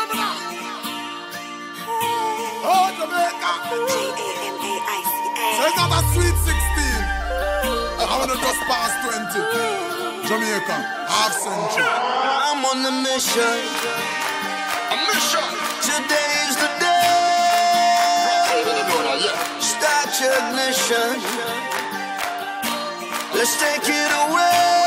Oh, Jamaica. Jamaica. So it's not a sweet 16. I wanna just pass 20. Jamaica, half century. I'm on a mission. A mission. Today's the day. Start your ignition. Let's take it away.